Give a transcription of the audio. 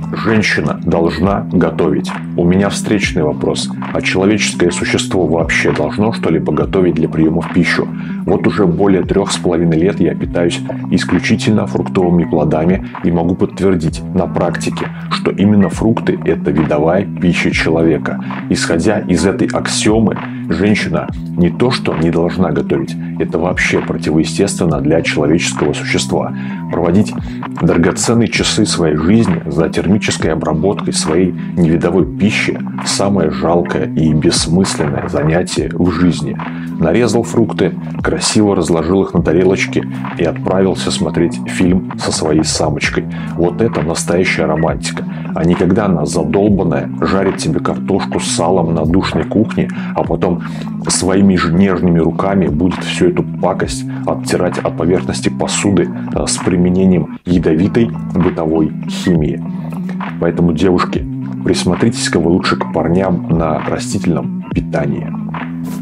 Женщина должна готовить. У меня встречный вопрос. А человеческое существо вообще должно что-либо готовить для приема в пищу? Вот уже более 3,5 лет я питаюсь исключительно фруктовыми плодами и могу подтвердить на практике, что именно фрукты – это видовая пища человека. Исходя из этой аксиомы, женщина не то что не должна готовить, это вообще противоестественно для человеческого существа. Проводить драгоценные часы своей жизни за термической обработкой своей невидовой пищи – самое жалкое и бессмысленное занятие в жизни. Нарезал фрукты, красиво разложил их на тарелочке и отправился смотреть фильм со своей самочкой. Вот это настоящая романтика. А не когда она задолбанная жарит тебе картошку с салом на душной кухне, а потом своими же нежными руками будет всю эту пакость оттирать от поверхности посуды с применением ядовитой бытовой химии. Поэтому, девушки, присмотритесь-ка вы лучше к парням на растительном питании.